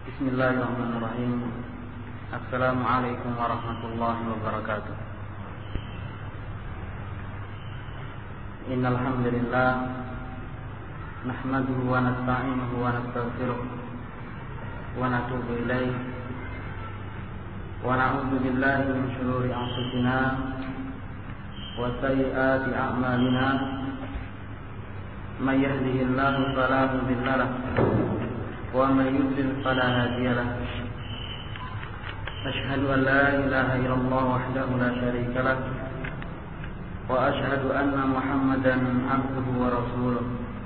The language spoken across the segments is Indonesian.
Bismillahirrahmanirrahim. Assalamualaikum warahmatullahi wabarakatuh. Innal hamdalillah nahmaduhu wa nasta'inuhu wa nastaghfiruh wa natubu ilaih wa na'udzu billahi min shururi anfusina wa sayyiati a'malina. May yahdihillahu fala mudilla lahu wa may yudlil fala hadiya lahu. Asyhadu an la ilaha illallah wahdahu la syarika lahu wa asyhadu anna Muhammadan abduhu wa rasuluh.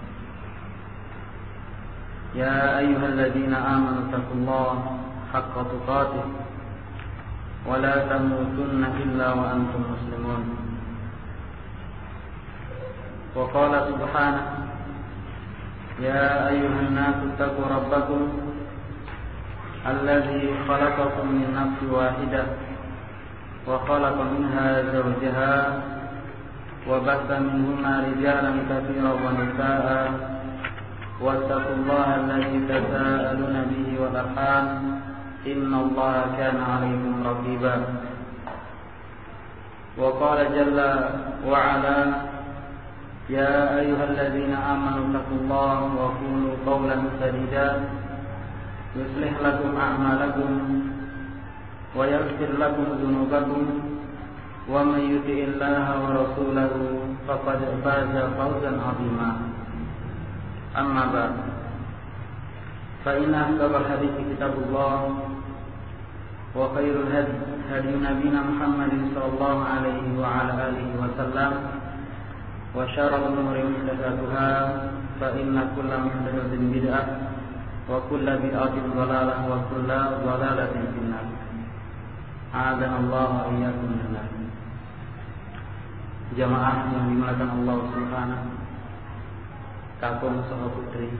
Ya ayyuhalladzina amanu taqullaha haqqa tuqatih wa la tamutunna illa wa antum muslimun. Wa qala subhanahu يا أيها الناس اتقوا ربكم الذي خلقكم من نفس واحدة وخلق منها زوجها وبث منهما رجالا كثيرا ونساء واتقوا الله الذي تساءلون به والأرحام إن الله كان عليكم رقيبا. وقال جل وعلا يا أيها الذين آمنوا اتقوا الله وقولوا قولا سديدا يصلح لكم أعمالكم ويغفر لكم ذنوبكم ومن يطع الله ورسوله فقد فاز فوزا عظيما. أما بعد فإن أصدق الحديث كتاب الله وخير الهدي هدي نبينا محمد صلى الله عليه وعلى آله وسلم وشر الأمور محدثاتها فإن كل محدثة بدعة وكل بدعة ضلالة وكل ضلالة في النار. أعاذنا الله وإياكم من النار. Jamaah yang dimuliakan Allah Subhanahu, kakung saha putri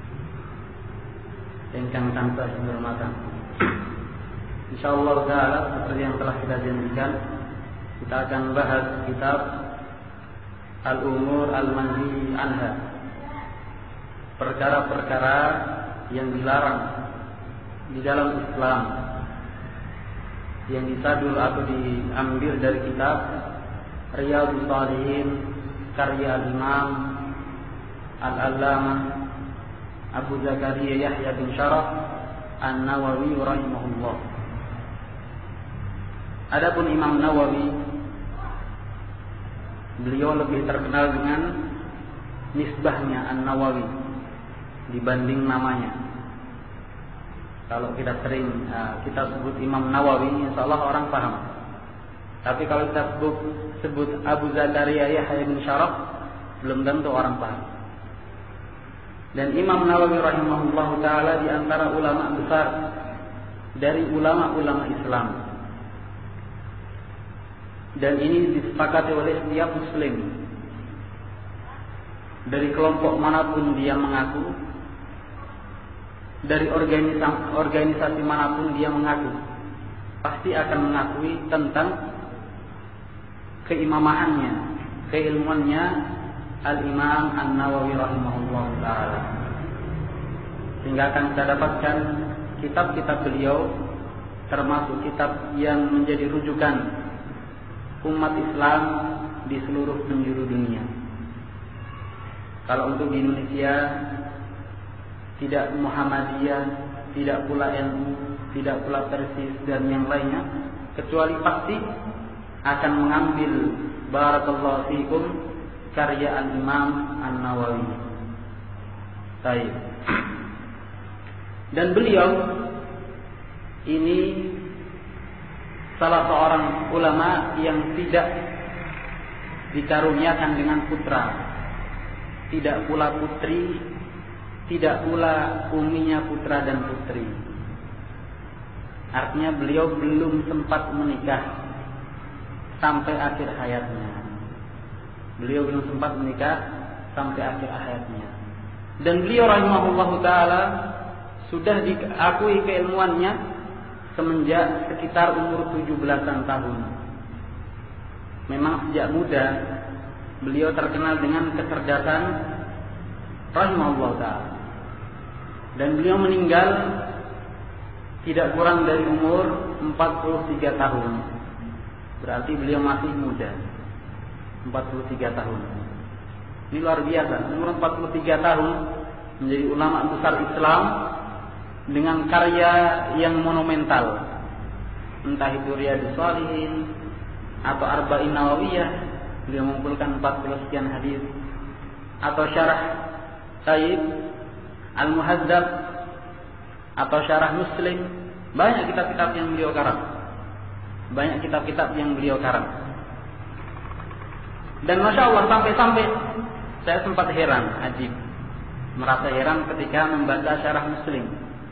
ingkang tansah hormatan. Insyaallah taala seperti yang telah kita janjikan, kita akan bahas kitab Al-Umur Al-Manhi Anha, perkara-perkara yang dilarang di dalam Islam, yang disadul atau diambil dari kitab Riyadhus Shalihin karya Al-Imam Al-Allamah Abu Zakaria Yahya bin Syaraf An-Nawawi rahimahullah. Adapun Imam Nawawi, beliau lebih terkenal dengan nisbahnya An-Nawawi dibanding namanya. Kalau kita sering kita sebut Imam Nawawi, insyaallah orang paham. Tapi kalau kita sebut Abu Zakaria Yahya bin Syaraf, belum tentu orang paham. Dan Imam Nawawi rahimahullah taala di antara ulama besar dari ulama-ulama Islam. Dan ini disepakati oleh setiap muslim, dari kelompok manapun dia mengaku, dari organisasi manapun dia mengaku, pasti akan mengakui tentang keimamahannya, keilmuannya Al-Imam An-Nawawi rahimahullah ta'ala. Sehingga akan kita dapatkan kitab-kitab beliau, termasuk kitab yang menjadi rujukan umat Islam di seluruh penjuru dunia. Kalau untuk di Indonesia, tidak Muhammadiyah, tidak pula NU, tidak pula Persis dan yang lainnya, kecuali pasti akan mengambil barakallahu fikum karya Al-Imam An-Nawawi. Baik. Dan beliau ini salah seorang ulama yang tidak dikaruniakan dengan putra, tidak pula putri, tidak pula uminya putra dan putri. Artinya beliau belum sempat menikah sampai akhir hayatnya. Beliau belum sempat menikah sampai akhir hayatnya. Dan beliau rahimahullahu taala sudah diakui keilmuannya semenjak sekitar umur 17-an tahun. Memang sejak muda beliau terkenal dengan kecerdasan rahimahullah ta'ala. Dan beliau meninggal tidak kurang dari umur 43 tahun. Berarti beliau masih muda. 43 tahun. Ini luar biasa. Umur 43 tahun menjadi ulama besar Islam dengan karya yang monumental. Entah itu Riyadhus Shalihin atau Arba'in Nawawiyah, beliau mengumpulkan 40 sekian hadis, atau Syarah Taib Al-Muhadzab atau Syarah Muslim. Banyak kitab-kitab yang beliau karang. Dan Masya Allah, sampai-sampai saya sempat heran, ajib, merasa heran ketika membaca Syarah Muslim.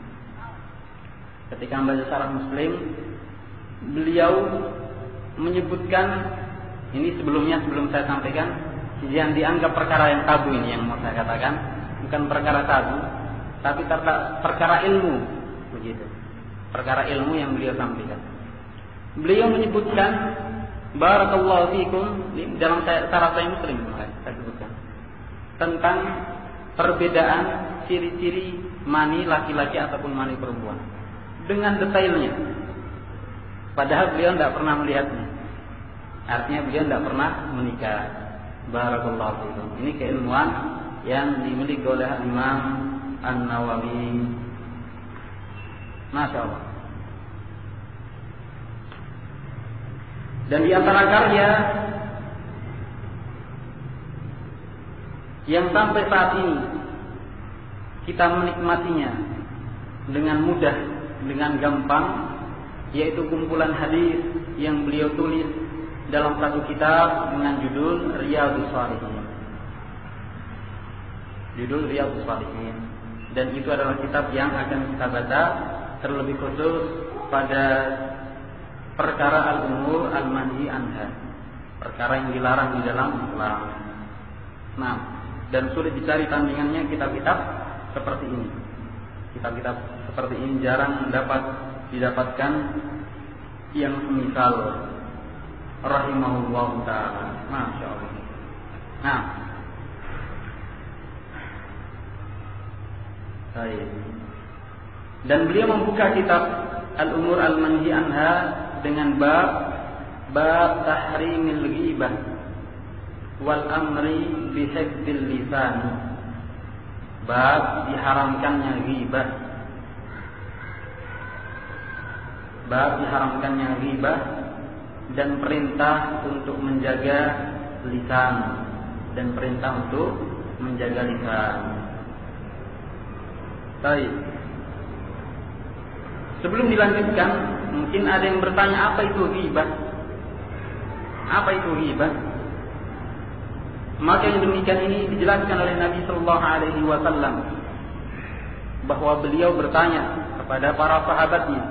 Ketika membaca Syarah Muslim, beliau menyebutkan, ini sebelum saya sampaikan, yang dianggap perkara yang tabu ini yang mau saya katakan, bukan perkara tabu, tapi perkara ilmu, begitu. Perkara ilmu yang beliau sampaikan. Beliau menyebutkan, barakallahu fikum, dalam Syarah Sahih Muslim saya sebutkan tentang perbedaan ciri-ciri mani laki-laki ataupun mani perempuan dengan detailnya. Padahal beliau tidak pernah melihatnya. Artinya beliau tidak pernah menikah. Barakallahu fikum. Ini keilmuan yang dimiliki oleh Imam An-Nawawi. Masya Allah. Dan di antara karya yang sampai saat ini kita menikmatinya dengan mudah, dengan gampang, yaitu kumpulan hadis yang beliau tulis dalam satu kitab dengan judul Riyadhus Shalihin. Judul Riyadhus Shalihin. Dan itu adalah kitab yang akan kita baca terlebih khusus pada perkara al-umur al-manhi anha, perkara yang dilarang di dalam Islam. Nah, dan sulit dicari tandingannya kitab-kitab seperti ini. Kitab-kitab seperti ini jarang dapat didapatkan yang semisal. Rahimahullah ta'ala. Masya Allah. Nah, baik. Dan beliau membuka kitab Al-Umur Al-Manhi Anha dengan bab tahrimil ghibah wal amri bi hifdzil lisan. Bab diharamkannya ghibah. Bab diharamkannya ghibah dan perintah untuk menjaga lisan, dan perintah untuk menjaga lisan. Baik. Sebelum dilanjutkan, mungkin ada yang bertanya, apa itu ghibah? Apa itu ghibah? Maka yang demikian ini dijelaskan oleh Nabi sallallahu alaihi wasallam, bahwa beliau bertanya kepada para sahabatnya,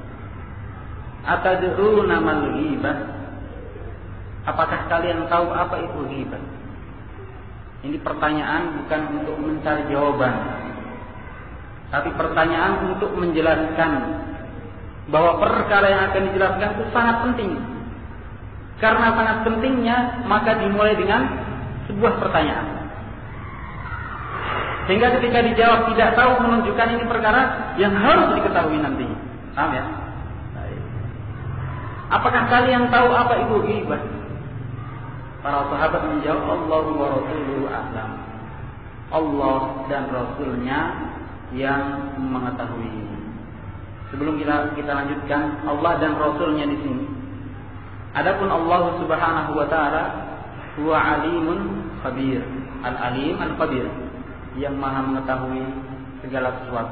atadruna mal ghibah? Apakah kalian tahu apa itu ghibah? Ini pertanyaan bukan untuk mencari jawaban, tapi pertanyaan untuk menjelaskan bahwa perkara yang akan dijelaskan itu sangat penting. Karena sangat pentingnya, maka dimulai dengan sebuah pertanyaan. Sehingga ketika dijawab tidak tahu, menunjukkan ini perkara yang harus diketahui nantinya. Paham ya? Apakah kalian tahu apa itu ghibah? Para sahabat menjawab, Allah wa rasuluhu a'lam. Allah dan Rasulnya yang mengetahui. Sebelum kita lanjutkan, Allah dan Rasulnya di sini. Adapun Allah Subhanahu wa taala, huwa alimun khabir, al-alim al-khabir, yang maha mengetahui segala sesuatu.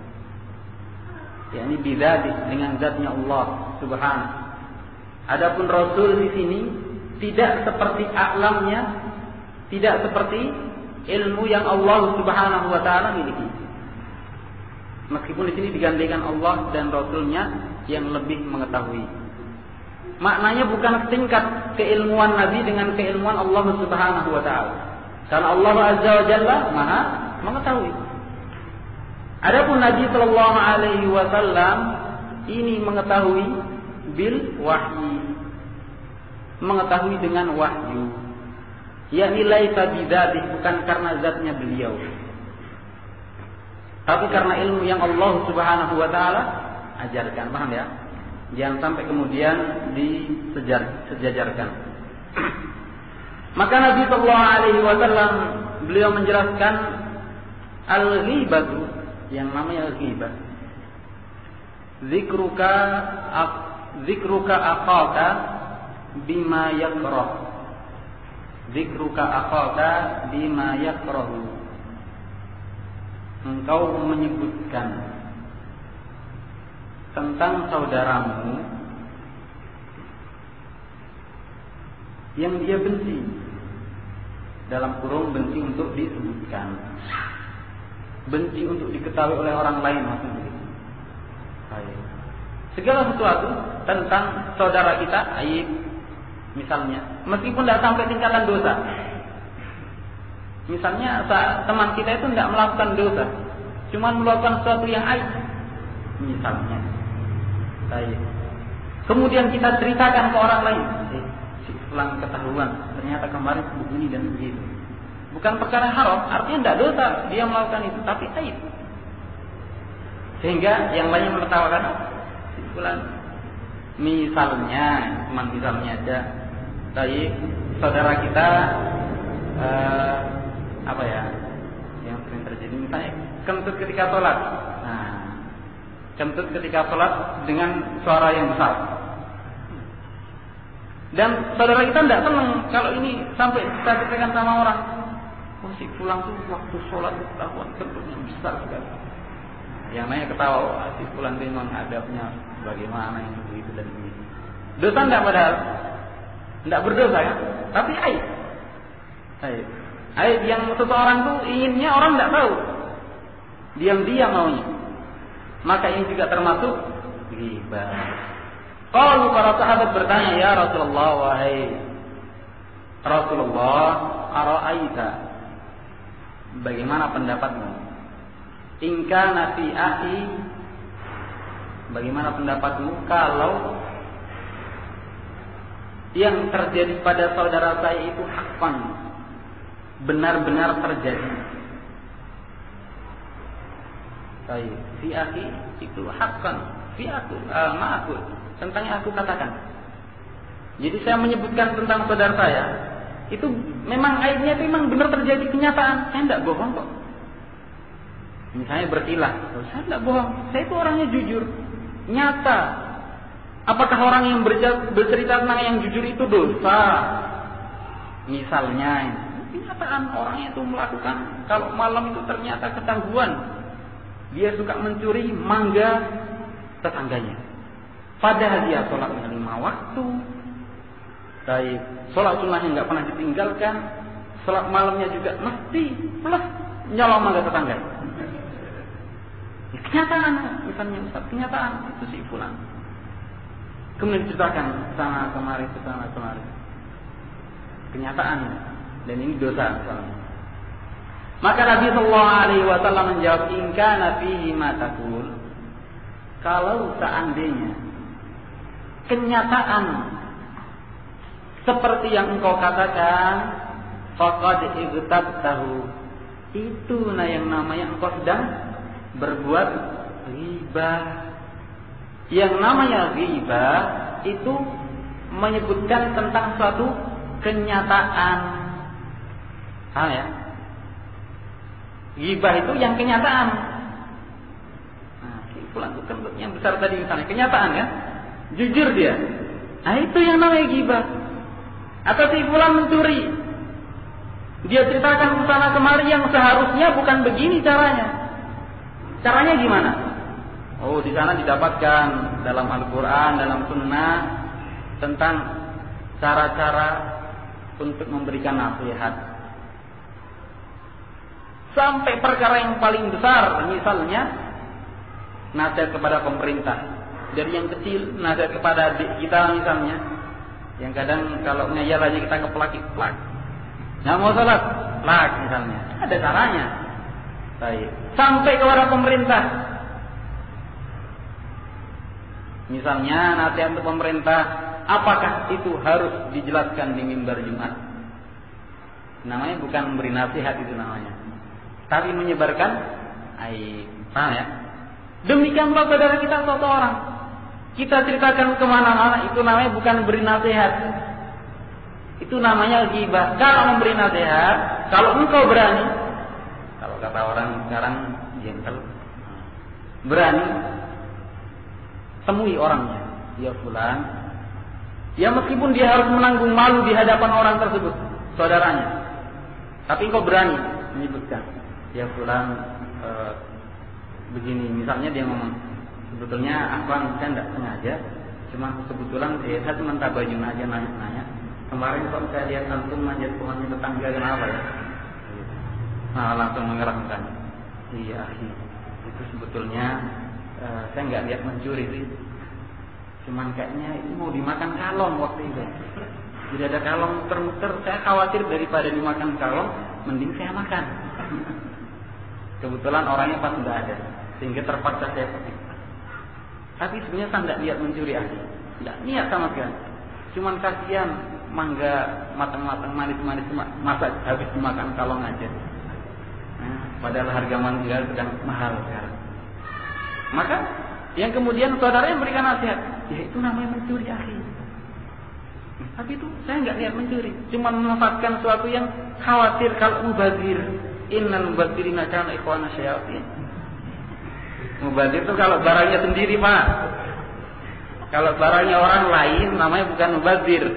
yakni bidzati, dengan zatnya Allah Subhanahu. Adapun Rasul di sini tidak seperti a'lamnya, tidak seperti ilmu yang Allah Subhanahu wa taala miliki. Meskipun di sini digantikan Allah dan Rasulnya yang lebih mengetahui. Maknanya bukan tingkat keilmuan Nabi dengan keilmuan Allah Subhanahu wa taala. Karena Allah Azza wa Jalla Maha mengetahui. Adapun Nabi sallallahu alaihi wasallam ini mengetahui bil wahyi. Mengetahui dengan wahyu. Yakni laisa bidzati, bukan karena zatnya beliau. Tapi karena ilmu yang Allah Subhanahu wa taala ajarkan, paham ya? Jangan sampai kemudian disejajarkan. Maka Nabi sallallahu alaihi wasallam beliau menjelaskan al-ghibatu, yang namanya ghibah. Zikruka akhaka bima yakrah. Zikruka akhaka bima yakrahu. Engkau menyebutkan tentang saudaramu yang dia benci, dalam kurung benci untuk disebutkan, benci untuk diketahui oleh orang lain maksudnya. Segala sesuatu tentang saudara kita aib, misalnya, meskipun tidak sampai tingkatan dosa. Misalnya teman kita itu tidak melakukan dosa, cuma melakukan sesuatu yang aib, misalnya. Kemudian kita ceritakan ke orang lain, si fulan ketahuan, ternyata kemarin begini dan begitu. Bukan perkara haram, artinya tidak dosa dia melakukan itu, tapi aib. Sehingga yang lainnya menertawakan, si fulan, misalnya, teman misalnya aja, saudara kita, apa ya, yang sering terjadi, misalnya kentut ketika sholat. Kentut ketika sholat dengan suara yang besar. Dan saudara kita tidak senang kalau ini sampai kita ceritakan sama orang. Oh, si fulan tuh waktu sholat ketahuan kentutnya besar sekali. Yang lainnya ketawa, si fulan itu memang adabnya bagaimana ini begitu dan begitu. Dosa tidak padahal, tidak berdosa kan? Tapi aib. Aib yang seseorang tuh inginnya orang tidak tahu. Diam-diam maunya. Maka ini juga termasuk ghibah. Kalau para sahabat bertanya, ya Rasulullah, wahai Rasulullah, ara'aita, bagaimana pendapatmu? In kana fi akhi, bagaimana pendapatmu kalau yang terjadi pada saudara saya itu haqqan, benar-benar terjadi. Fi akhi itu haqqan, fi aku ma'aku, tentang yang aku katakan. Jadi saya menyebutkan tentang saudara saya, itu memang aibnya itu memang benar terjadi kenyataan. Saya tidak bohong kok. Misalnya berkilah, saya tidak bohong. Saya itu orangnya jujur, nyata. Apakah orang yang bercerita tentang yang jujur itu dosa? Misalnya, kenyataan orangnya itu melakukan, kalau malam itu ternyata ketangguhan. Dia suka mencuri mangga tetangganya. Padahal dia sholatnya 5 waktu. Sholat sunnahnya nggak pernah ditinggalkan. Sholat malamnya juga mesti plus nyolong mangga tetangga. Kenyataan, misalnya Ustaz, kenyataan itu si fulan. Kemudian diceritakan sana kemari, sana kemari. Kenyataan, dan ini dosa misalnya. Maka Nabi sallallahu alaihi wasallam menjawab, in kana fihi ma taqul, kalau seandainya kenyataan seperti yang engkau katakan, faqad igtabtahu, itu yang namanya engkau sedang berbuat ghibah. Yang namanya ghibah itu menyebutkan tentang suatu kenyataan. Ya? Ghibah itu yang kenyataan. Fulan itu kentutnya besar tadi misalnya, kenyataan kan? Jujur dia. Itu yang namanya ghibah. Atau si fulan mencuri. Dia ceritakan kesana kemari yang seharusnya bukan begini caranya. Caranya gimana? Oh, di sana didapatkan dalam Al-Quran, dalam Sunnah tentang cara-cara untuk memberikan nasihat. Sampai perkara yang paling besar, misalnya nasihat kepada pemerintah. Dari yang kecil, nasihat kepada adik kita misalnya, yang kadang kalau ngeyel aja kita keplak. Nggak mau sholat, plak misalnya. Ada caranya. Baik. Sampai kepada pemerintah. Misalnya nasihat untuk pemerintah, apakah itu harus dijelaskan di mimbar Jumat? Namanya bukan memberi nasihat itu namanya, tapi menyebarkan aib. Paham ya? Demikianlah saudara kita suatu orang. Kita ceritakan kemana-mana, itu namanya bukan beri nasihat. Itu namanya ghibah. Kalau memberi nasihat, kalau engkau berani, kalau kata orang sekarang gentle, berani, temui orangnya. Ya fulan, ya meskipun dia harus menanggung malu di hadapan orang tersebut, saudaranya, tapi engkau berani menyebutkan, ya fulan, begini, misalnya dia ngomong, sebetulnya abang saya tidak sengaja, cuma kebetulan saya cuma tabayun aja nanya, kemarin kok saya lihat antum manjat pohonnya tetangga, kenapa ya? Nah, langsung mengerangkan, iya, itu sebetulnya saya nggak lihat mencuri sih, cuman kayaknya itu mau dimakan kalong waktu itu, jadi ada kalong muter-muter, saya khawatir daripada dimakan kalong, mending saya makan. Kebetulan orangnya pas nggak ada, sehingga terpaksa saya petik. Tapi sebenarnya saya tidak niat mencuri ahli, tidak niat sama sekali. Cuman kasihan mangga matang-matang manis-manis masa habis dimakan kalong aja. Nah, padahal harga mangga sedang mahal sekarang. Maka yang kemudian saudara yang berikan nasihat, ya itu namanya mencuri ahli. Tapi itu saya nggak niat mencuri, cuma memanfaatkan sesuatu yang khawatir kalau mubazir. Innal mubadzirina kana ikhwana syayatin. Mubazir itu kalau barangnya sendiri, Pak. Kalau barangnya orang lain namanya bukan mubazir.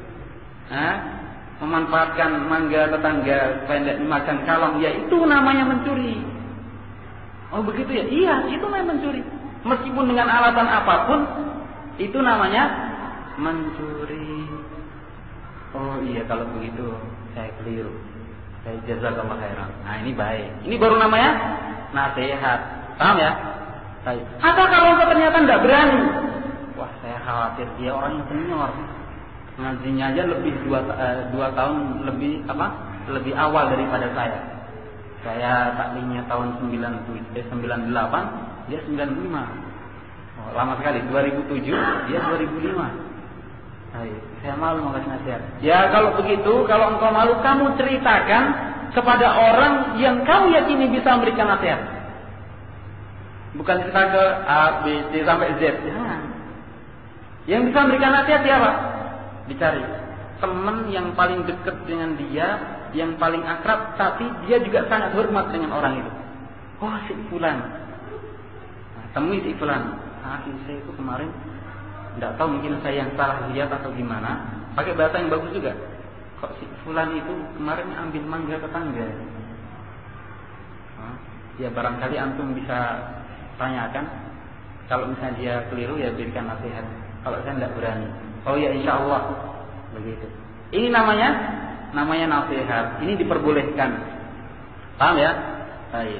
Memanfaatkan mangga tetangga supaya tidak dimakan kalong, ya itu namanya mencuri. Oh begitu ya? Iya, itu namanya mencuri. Meskipun dengan alasan apapun, itu namanya mencuri. Oh iya, kalau begitu saya keliru. Saya jazakallah khairan. Nah ini baik. Ini baru namanya nasihat. Paham ya? Baik. Atau kalau ternyata tidak berani, wah saya khawatir dia orang yang senior, ngajinya aja lebih 2 tahun lebih awal daripada saya. Saya taklimnya tahun 98, dia 95. Oh, lama sekali. 2007, dia 2005. Saya malu mengasih nasihat. Ya kalau begitu, kalau engkau malu, kamu ceritakan kepada orang yang kamu yakini bisa memberikan nasihat. Bukan cerita ke A, B, C sampai Z. Jangan. Yang bisa memberikan nasihat siapa? Dicari teman yang paling dekat dengan dia, yang paling akrab, tapi dia juga sangat hormat dengan orang itu. Oh si fulan. Nah, temui si fulan. Saya itu kemarin tidak tahu, mungkin saya yang salah lihat atau gimana. Pakai bahasa yang bagus juga. Kok si fulan itu kemarin ambil mangga tetangga? Ya barangkali antum bisa tanyakan. Kalau misalnya dia keliru ya berikan nasihat. Kalau saya tidak berani, oh ya insya Allah begitu. Ini namanya nasihat. Ini diperbolehkan. Paham ya? Baik.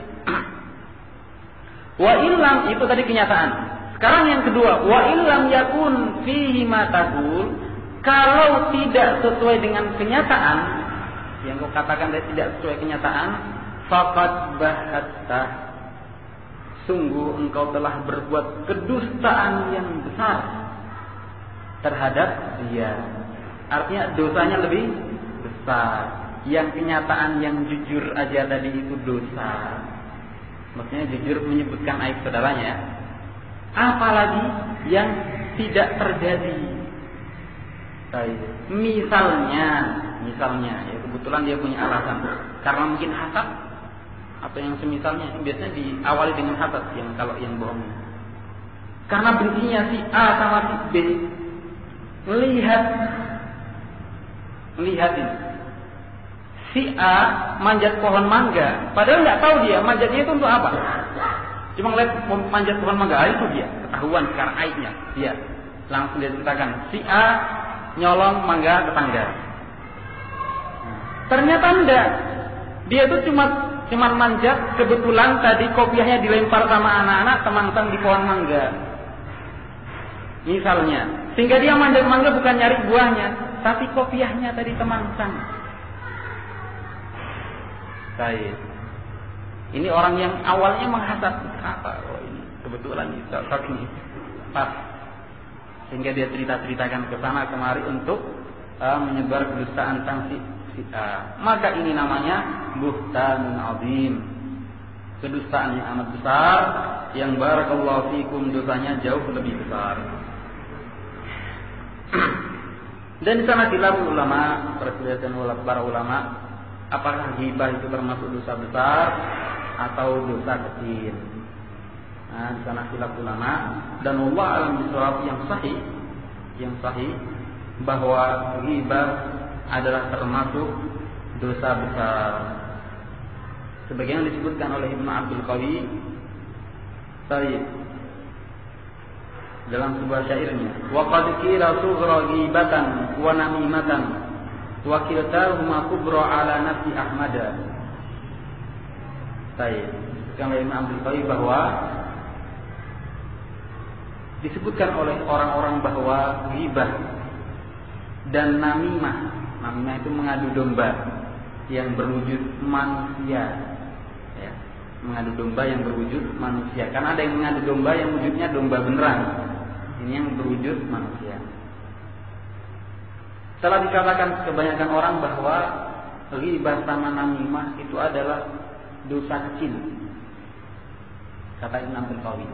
Wa illam, itu tadi kenyataan. Sekarang yang kedua, wa illam yakun fihi ma taqul, kalau tidak sesuai dengan kenyataan, yang kau katakan tidak sesuai kenyataan, faqad bahatta, sungguh engkau telah berbuat kedustaan yang besar terhadap dia. Artinya dosanya lebih besar. Yang kenyataan yang jujur aja tadi itu dosa. Maksudnya jujur menyebutkan aib saudaranya. Apalagi yang tidak terjadi. Misalnya, ya kebetulan dia punya alasan karena mungkin hasad atau yang semisalnya. Biasanya diawali dengan hasad kalau yang bohong. Karena bencinya si A sama si B, melihat ini. Si A manjat pohon mangga, padahal nggak tahu dia manjatnya itu untuk apa. Cuma ngeliat manjat pohon mangga, itu dia ketahuan sekarang aibnya. Dia langsung dia ceritakan, si A nyolong mangga tetangga. Ternyata enggak, dia itu cuma manjat, kebetulan tadi kopiahnya dilempar sama anak-anak teman-teman di pohon mangga. Misalnya, sehingga dia manjat mangga bukan nyari buahnya, tapi kopiahnya tadi teman-teman. Baik. Ini orang yang awalnya menghasad, apa? Oh ini kebetulan ini pas, sehingga dia ceritakan ke sana kemari untuk menyebar kedustaan tentang si A. Maka ini namanya buhtanun azim, kedustaan yang amat besar yang barakallahu fikum dosanya jauh lebih besar. Dan di sana khilaf ulama, perselisihan para ulama, apakah ghibah itu termasuk dosa besar atau dosa kecil. Nah, di sana khilaf ulama, dan Allah alam bisawab yang sahih bahwa ghibah adalah termasuk dosa besar. Sebagaimana disebutkan oleh Ibnu Abdul Qawi dalam sebuah syairnya, wa qad qila sughra ghibatan wa namimatan wa kiltahuma kubra ala nafsi Ahmada. Disebutkan oleh Imam Abdul Qawi bahwa disebutkan oleh orang-orang bahwa ghibah dan namimah itu mengadu domba yang berwujud manusia. Mengadu domba yang berwujud manusia. Karena ada yang mengadu domba yang wujudnya domba beneran. Ini yang berwujud manusia. Setelah dikatakan kebanyakan orang bahwa ghibah sama namimah itu adalah dosa kecil, kata Imam Abdul Qawi.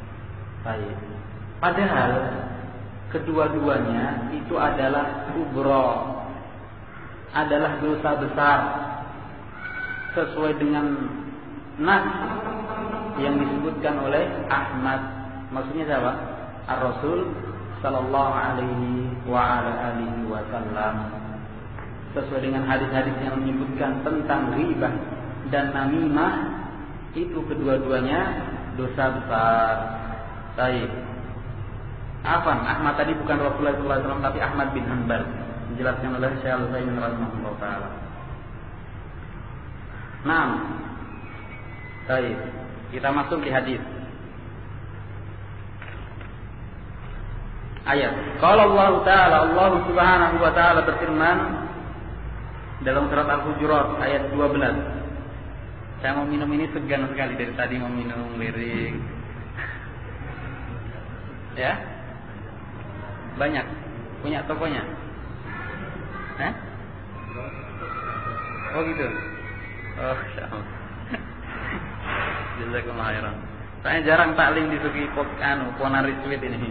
Padahal kedua-duanya itu adalah kubra, adalah dosa besar sesuai dengan nas yang disebutkan oleh Ahmad. Maksudnya siapa? Ar-Rasul sallallahu alaihi wa ala alihi wasallam. Sesuai dengan hadis-hadis yang menyebutkan tentang ghibah dan namimah, itu kedua-duanya dosa besar. Ahmad tadi bukan Rasulullah SAW, tapi Ahmad bin Hanbal, dijelaskan oleh Syekh Al-Utsaimin rahimahullah taala. Kita masuk di hadis. Ayat. Qala Allah Ta'ala, Allah Subhanahu wa taala berfirman dalam surat Al-Hujurat ayat 12. Saya mau minum ini segan sekali dari tadi mau minum lirik. Ya? Banyak. Punya tokonya? Oh gitu. Oh, insyaallah. Jazakumullah khairan. Saya jarang taklim di Suki Ponari Sweet ini.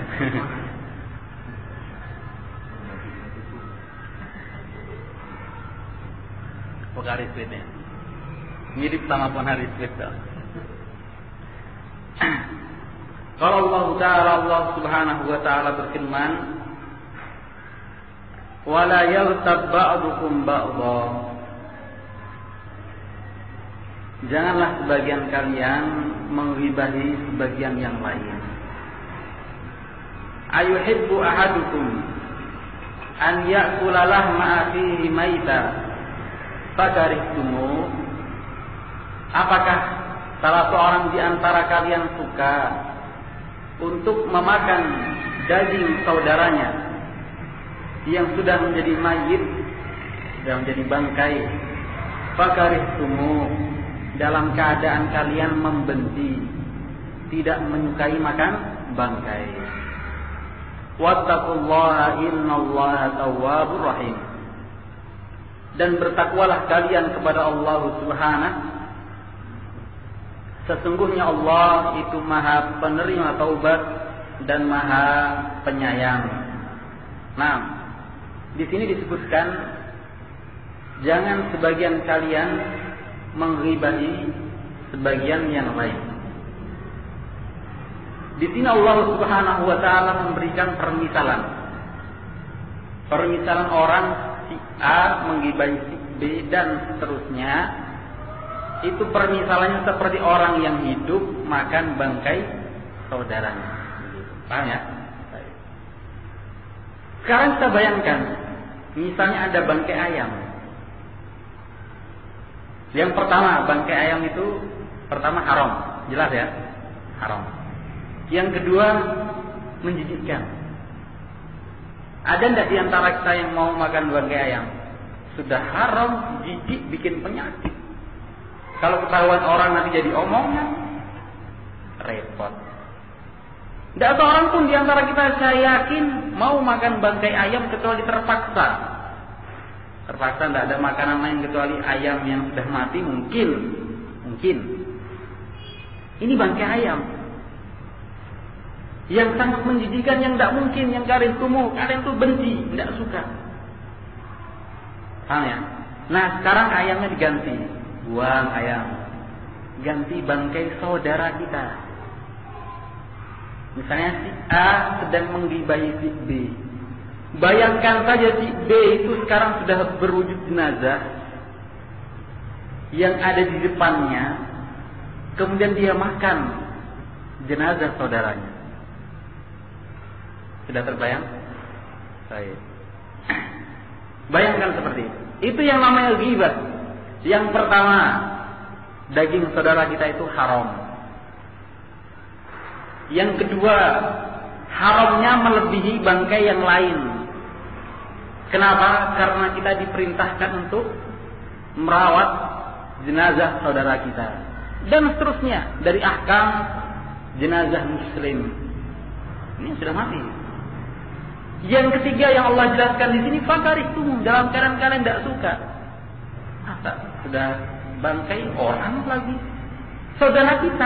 Pokari Sweet ya. Mirip sama Ponari Sweet. Kalau Allah Ta'ala, Allah Subhanahu wa taala berfirman, "Wala yaghtab ba'dukum ba'dha." Janganlah sebagian kalian menghibahi sebagian yang lain. Ayuhibbu ahadukum an ya'kula lahma akhihi maita fakarihtumu. Apakah salah seorang di antara kalian suka untuk memakan daging saudaranya yang sudah menjadi mayit, sudah menjadi bangkai? Fakarihtumu, dalam keadaan kalian membenci, tidak menyukai makan bangkai. Wattaqullaha innallaha tawwabur rahim. Dan bertakwalah kalian kepada Allah Subhanahu. Sesungguhnya Allah itu Maha penerima taubat dan Maha penyayang. Nah, di sini disebutkan jangan sebagian kalian menghibahi sebagian yang lain. Di sini Allah Subhanahu wa taala memberikan permisalan. Permisalan orang si A menghibahi si B dan seterusnya. Itu permisalannya seperti orang yang hidup makan bangkai saudaranya. Paham ya? Sekarang kita bayangkan, misalnya ada bangkai ayam. Yang pertama, bangkai ayam itu pertama haram, jelas ya? Haram. Yang kedua, menjijikkan. Ada tidak di antara kita yang mau makan bangkai ayam? Sudah haram, jijik, bikin penyakit. Kalau ketahuan orang nanti jadi omongan, repot. Tidak seorang pun di antara kita, saya yakin, mau makan bangkai ayam kecuali terpaksa. Terpaksa tidak ada makanan lain kecuali ayam yang sudah mati, mungkin. Ini bangkai ayam yang sangat menjijikan, yang tidak mungkin, yang kalian tuh benci, tidak suka. Paham ya? Nah sekarang ayamnya diganti, buang ayam, ganti bangkai saudara kita. Misalnya si A sedang menggibahi si B. Bayangkan saja si B itu sekarang sudah berwujud jenazah yang ada di depannya, kemudian dia makan jenazah saudaranya. Sudah terbayang? Baik. Bayangkan seperti itu. Itu yang namanya ghibah. Yang pertama, daging saudara kita itu haram. Yang kedua, haramnya melebihi bangkai yang lain. Kenapa? Karena kita diperintahkan untuk merawat jenazah saudara kita. Dan seterusnya dari ahkam jenazah muslim. Ini sudah mati. Yang ketiga yang Allah jelaskan di sini, fakarihtum, dalam keadaan kalian tidak suka. Masa sudah bangkai orang lagi saudara kita.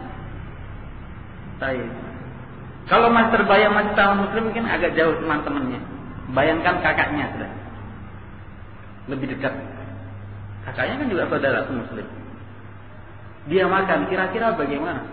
Baik. Kalau masih terbayang masih sama muslim mungkin agak jauh teman-temannya. Bayangkan kakaknya sudah lebih dekat. Kakaknya kan juga saudara muslim. Dia makan, kira-kira bagaimana?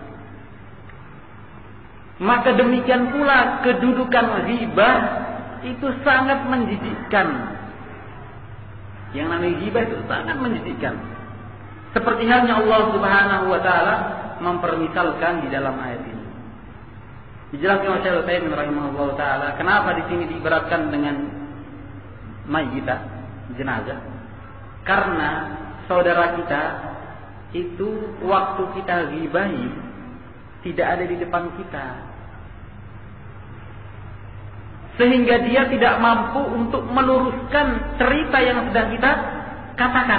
Maka demikian pula kedudukan ghibah itu sangat menjijikkan. Yang namanya ghibah itu sangat menjijikkan. Seperti halnya Allah Subhanahu wa taala mempermisalkan di dalam ayat ini. Dijelaskan oleh Syekh Utsaimin rahimahullah taala, kenapa di sini diibaratkan dengan mayyitah, jenazah? Karena saudara kita itu waktu kita ghibahi tidak ada di depan kita, sehingga dia tidak mampu untuk meluruskan cerita yang sedang kita katakan.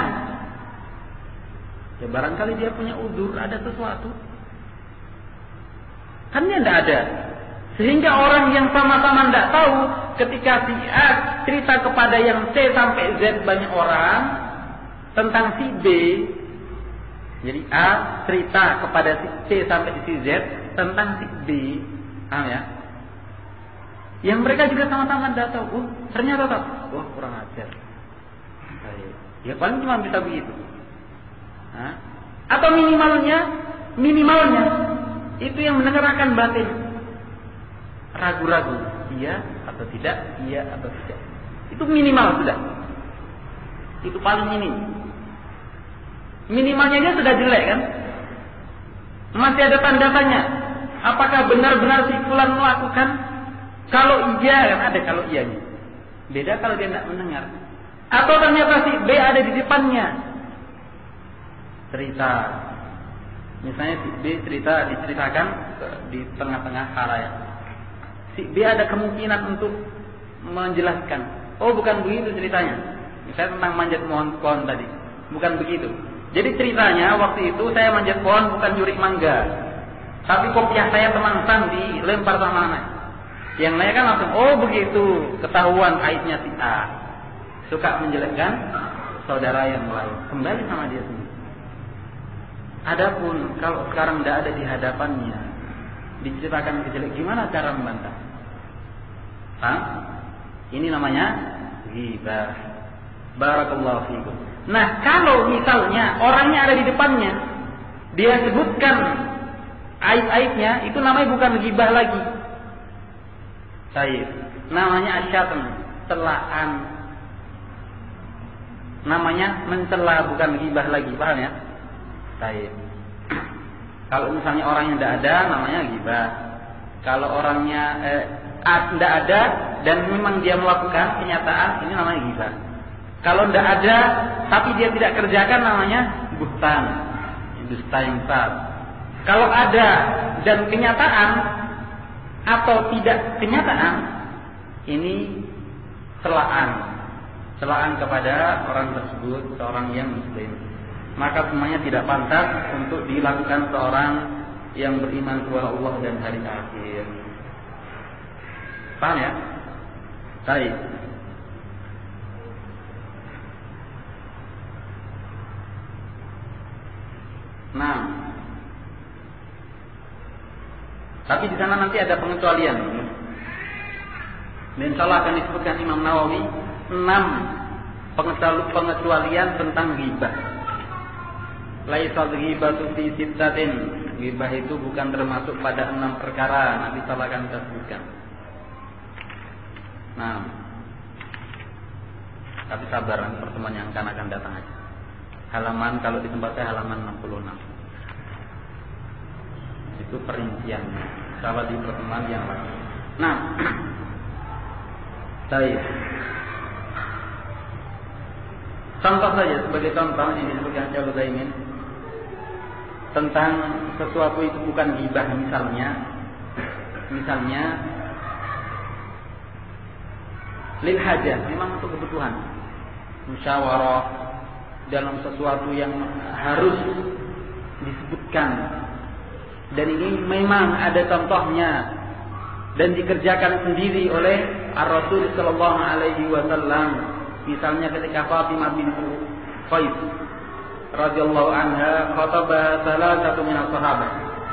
Ya barangkali dia punya udzur, ada sesuatu, kan dia tidak ada. Sehingga orang yang sama-sama tidak tahu, ketika si A cerita kepada yang C sampai Z banyak orang tentang si B. Jadi A cerita kepada si C sampai si Z tentang si B, paham ya? Yang mereka juga sama-sama tidak tahu. Oh, ternyata tahu. Wah, kurang ajar. Ya paling cuma bisa begitu. Atau minimalnya itu yang mendengarkan batin ragu-ragu, iya atau tidak, iya atau tidak. Itu minimal sudah. Itu paling minim. Minimalnya dia sudah jelek kan? Masih ada tanda tanya. Apakah benar-benar si fulan melakukan? Kalau iya kan ada kalau iyanya. Beda kalau dia tidak mendengar. Atau ternyata si B ada di depannya. Cerita. Misalnya si B diceritakan di tengah-tengah khalayak. Si B ada kemungkinan untuk menjelaskan. Oh bukan begitu ceritanya. Misalnya tentang manjat pohon tadi. Bukan begitu. Jadi ceritanya waktu itu saya manjat pohon bukan nyuri mangga, tapi kopiah saya teman Sandi lempar sama anak. Yang lain kan langsung, oh begitu, ketahuan aibnya si A, suka menjelekkan saudara yang lain. Kembali sama dia sendiri. Adapun kalau sekarang tidak ada di hadapannya, diceritakan kejelek, gimana cara membantah? Ini namanya ghibah. Barakallahu fiikum. Nah, kalau misalnya orangnya ada di depannya, dia sebutkan aib-aibnya, itu namanya bukan ghibah lagi. Baik. Namanya asyatm, celaan. Namanya mencela, bukan ghibah lagi, paham ya? Baik. Kalau misalnya orangnya tidak ada, namanya ghibah. Kalau orangnya tidak ada dan memang dia melakukan kenyataan, ini namanya ghibah. Kalau tidak ada tapi dia tidak kerjakan, namanya buhtan, dusta yang besar. Kalau ada dan kenyataan atau tidak kenyataan, ini celaan kepada orang tersebut, seorang yang muslim. Maka semuanya tidak pantas untuk dilakukan seorang yang beriman kepada Allah dan hari akhir. Paham ya? Baik. Nah, Tapi di sana nanti ada pengecualian. Dan insyaallah akan disebutkan Imam Nawawi 6 pengecualian tentang ghibah. Laisal ghibatu fi sittatin. Ghibah itu bukan termasuk pada 6 perkara. Nanti insyaallah akan kita sebutkan. Nah, tapi sabar, pertemuan yang akan datang aja. Halaman, kalau di tempat saya halaman 66. Itu perinciannya. Insyaallah di pertemuan yang lain. Nah, baik. Contoh saja, sebagai contoh ini disebutkan Syaikhul Utsaimin tentang sesuatu itu bukan ghibah, misalnya lil hajah, memang untuk kebutuhan, musyawarah dalam sesuatu yang harus disebutkan, dan ini memang ada contohnya dan dikerjakan sendiri oleh Ar-Rasul sallallahu alaihi wasallam. Misalnya ketika Fatimah bintu Qais radhiyallahu anha khataba salasatu min as-sahabah,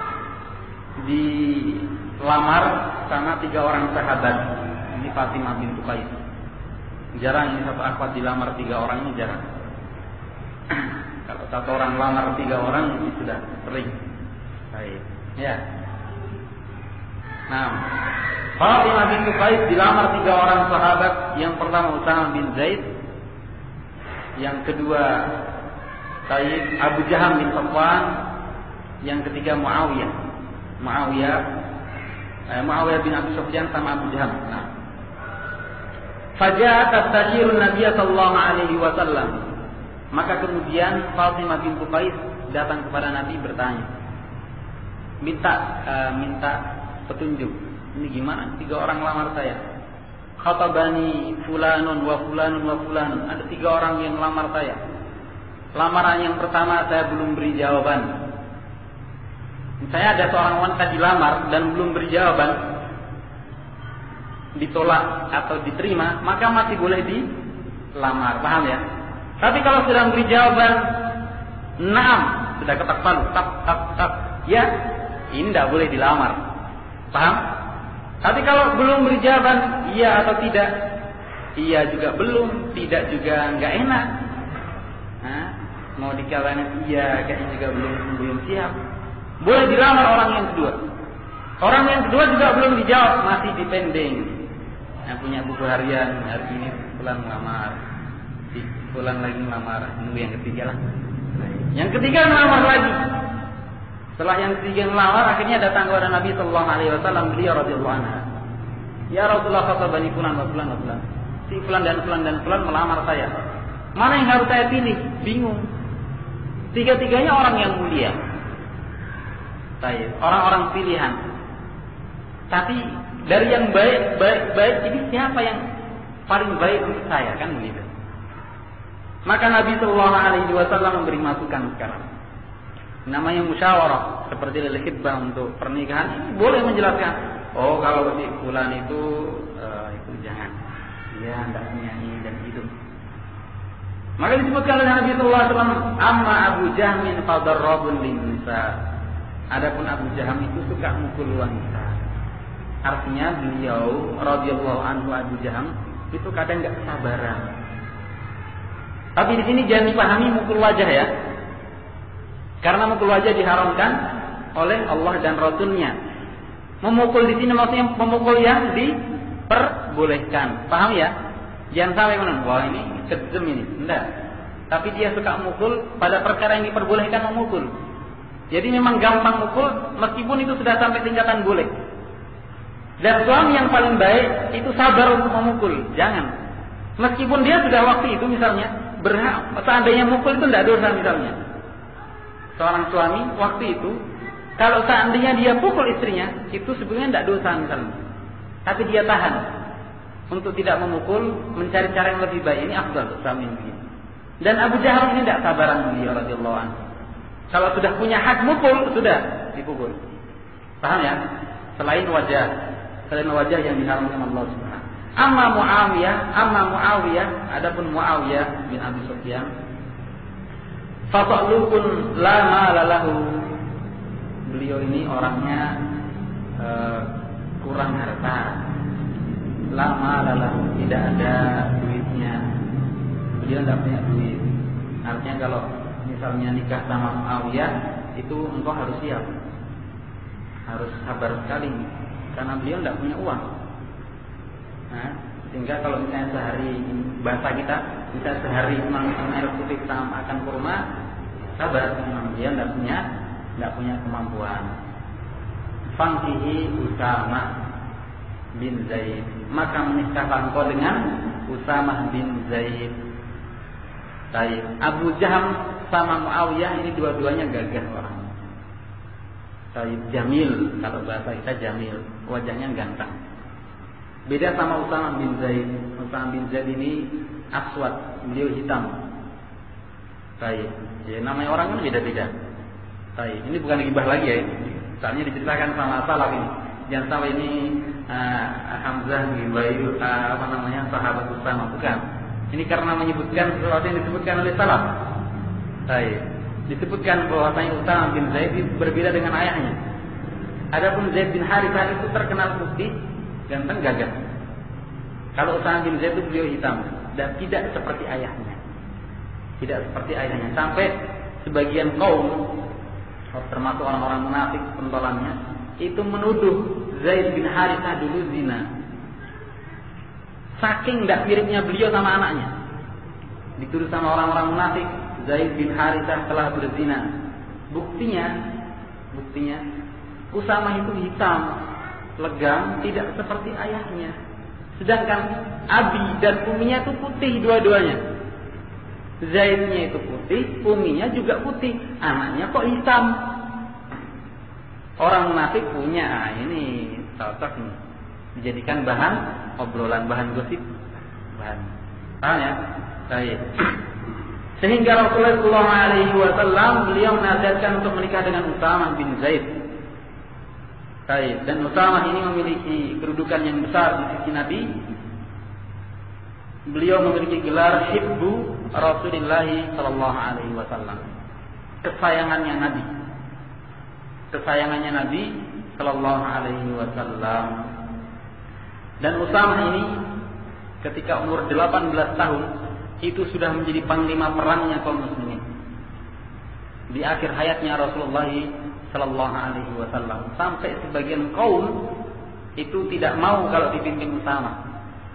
dilamar sama 3 orang sahabat. Ini Fatimah bintu Qais. Jarang ini satu akhwat dilamar 3 orang, ini jarang. Kalau 1 orang lamar 3 orang ini sudah sering. Baik. Ya. Nah, Fatimah bintu Qais dilamar 3 orang sahabat. Yang pertama Usama bin Zaid, yang kedua Abu Jaham bin Safwan, yang ketiga Muawiyah bin Abi Sufyan sama Abu Jaham. Nah, faja'at tastashiru Nabi sallallahu alaihi wasallam. Maka kemudian Fatimah bintu Qais datang kepada Nabi bertanya, minta petunjuk. Ini gimana? 3 orang lamar saya. Khatabani fulanun wa fulanun wa fulanun. Ada 3 orang yang lamar saya. Lamaran yang pertama saya belum beri jawaban. Saya ada seorang wanita dilamar dan belum beri jawaban, ditolak atau diterima, maka masih boleh dilamar. Paham ya? Tapi kalau sudah beri jawaban, naam, sudah ketak palu, tap, ya, ini tidak boleh dilamar. Paham? Tapi kalau belum beri jawaban iya atau tidak, iya juga belum, tidak juga nggak enak. Nah, mau dikatakan iya, kayaknya juga belum siap. Boleh dilamar orang yang kedua. Orang yang kedua juga belum dijawab, masih dipending. Yang punya buku harian, hari ini pulang melamar, pulang lagi melamar, nunggu yang ketiga lah. Yang ketiga melamar lagi. Setelah yang ketiga melamar, akhirnya datang kepada Nabi sallallahu alaihi wasallam, beliau radhiyallahu anha. Ya Rasulullah, khatabani fulan wa fulan wa fulan. Si fulan dan fulan dan fulan melamar saya. Mana yang harus saya pilih? Bingung. 3-tiganya orang yang mulia. Saya orang-orang pilihan. Tapi dari yang baik ini siapa yang paling baik untuk saya, kan begitu. Maka Nabi sallallahu alaihi wasallam memberi masukan sekarang. Namanya musyawarah, seperti lil khitbah untuk pernikahan, ini boleh menjelaskan. Oh, kalau si fulan itu jangan. Ya, enggak punya ini dan itu. Maka disebutkan oleh Nabi sallallahu alaihi wasallam, amma Abu Jahmin fadarrabun lin nisa. Adapun Abu Jaham itu suka mukul wanita. Artinya beliau radhiyallahu anhu, Abu Jaham itu kadang enggak sabaran. Tapi di sini jangan dipahami mukul wajah ya. Karena mukul wajah diharamkan oleh Allah dan Rasul-Nya. Memukul di sini maksudnya memukul yang diperbolehkan. Paham ya? Jangan sampai menurut, wah ini kejam ini. Enggak. Tapi dia suka memukul pada perkara yang diperbolehkan memukul. Jadi memang gampang mukul meskipun itu sudah sampai tingkatan boleh. Dan suami yang paling baik itu sabar untuk memukul. Jangan. Meskipun dia sudah waktu itu misalnya berhak, seandainya mukul itu tidak dosa misalnya. Seorang suami waktu itu, kalau seandainya dia pukul istrinya, itu sebenarnya tidak dosa misalnya. Tapi dia tahan untuk tidak memukul, mencari cara yang lebih baik. Ini afdal suami ini. Dan Abu Jahal ini tidak sabaran beliau radhiyallahu anhu. Kalau sudah punya hak mukul, sudah dipukul. Paham ya? Selain wajah yang diharamkan Allah Subhanahu. Amma Muawiyah, adapun Muawiyah bin Abi Sufyan, fata'lukun la mala lahu. Beliau ini orangnya kurang harta, lama lalu tidak ada duitnya, beliau tidak punya duit. Artinya kalau misalnya nikah sama Muawiyah itu engkau harus siap, harus sabar sekali karena beliau tidak punya uang. Nah, sehingga kalau misalnya sehari, bahasa kita bisa sehari memang air putih sama makan kurma, sabar, memang dia tidak punya kemampuan. Fankihi Usamah bin Zaid, maka menikahlah engkau dengan Usamah bin Zaid. Baik, Abu Jaham sama Muawiyah ini dua-duanya gagah orang. Baik, Jamil, kalau bahasa kita Jamil, wajahnya ganteng. Beda sama Usamah bin Zaid. Usamah bin Zaid ini aswad, beliau hitam. Baik, ya namanya orang kan beda-beda. Baik, ini bukan gibah lagi ya. Soalnya diceritakan sama salaf ini. Jangan sampai ini Hamzah gibai sahabat Usamah, bukan. Ini karena menyebutkan sesuatu yang disebutkan oleh salaf. Baik, disebutkan bahwasanya Usamah bin Zaid berbeda dengan ayahnya. Adapun Zaid bin Harithah itu terkenal putih, ganteng, gagah. Kalau Usamah bin Zaid itu beliau hitam dan tidak seperti ayahnya. Tidak seperti ayahnya. Sampai sebagian kaum, termasuk orang-orang munafik pentolannya, itu menuduh Zaid bin Harithah dulu zina. Saking tidak miripnya beliau sama anaknya. Dituduh sama orang-orang munafik, Zaid bin Harithah telah berzina. Buktinya Usamah itu hitam, legam, tidak seperti ayahnya. Sedangkan abi dan uminya itu putih dua-duanya. Zaidnya itu putih, uminya juga putih, anaknya kok hitam. Orang munafik punya, ini cocok nih, dijadikan bahan obrolan, bahan gosip, bahan. Paham ya? Baik. Sehingga Rasulullah SAW beliau menasihatkan untuk menikah dengan Usamah bin Zaid. Baik. Dan Usamah ini memiliki kedudukan yang besar di sisi Nabi. Beliau memiliki gelar Hibbu Rasulullah SAW, kesayangannya Nabi. Kesayangannya Nabi Sallallahu Alaihi Wasallam. Dan Usamah ini ketika umur 18 tahun itu sudah menjadi panglima perangnya kaum muslimin. Di akhir hayatnya Rasulullah Sallallahu Alaihi Wasallam, sampai sebagian kaum itu tidak mau kalau dipimpin Usamah.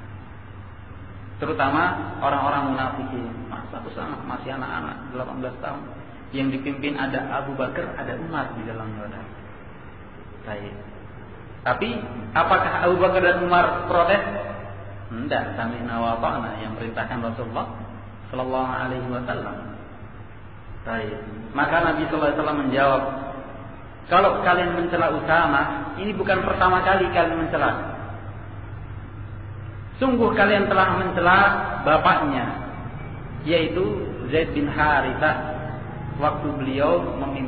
Terutama orang-orang munafikin. Masa Usamah masih anak-anak 18 tahun. Yang dipimpin ada Abu Bakar, ada Umar di dalamnya. Baik. Tapi apakah Abu Bakar dan Umar protes? Tidak, sami'na wa ata'na yang perintahkan Rasulullah Sallallahu Alaihi Wasallam. Baik. Maka Nabi Sallallahu Alaihi Wasallam menjawab, kalau kalian mencela Usamah, ini bukan pertama kali kalian mencela. Sungguh kalian telah mencela bapaknya, yaitu Zaid bin Harithah, waktu beliau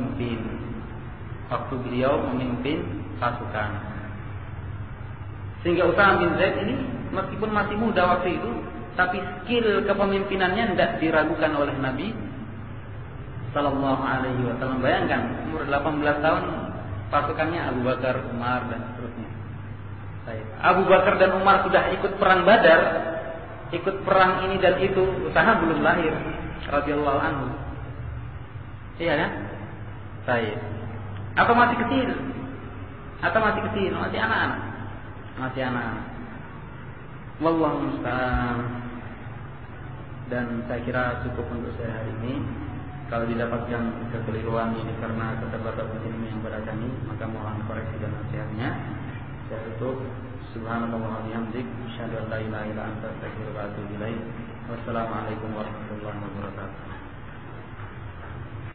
memimpin pasukan. Sehingga Usamah bin Zaid ini meskipun masih muda waktu itu, tapi skill kepemimpinannya tidak diragukan oleh Nabi Sallallahu Alaihi Wasallam. Bayangkan umur 18 tahun pasukannya Abu Bakar, Umar dan seterusnya. Abu Bakar dan Umar sudah ikut perang Badar, ikut perang ini dan itu, Usamah belum lahir radhiyallahu anhu. Iya kan? Baik. Atau masih kecil? Masih anak-anak. Wallahu musta'an. Dan saya kira cukup untuk saya hari ini. Kalau didapatkan kekeliruan ini karena keterbatasan ilmu yang pada kami, maka mohon koreksi dan nasihatnya. Saya tutup. Subhanallah wa bihamdik, asyhadu an la ilaha illa anta, astaghfiruka wa atubu ilaik. Wassalamualaikum warahmatullahi wabarakatuh.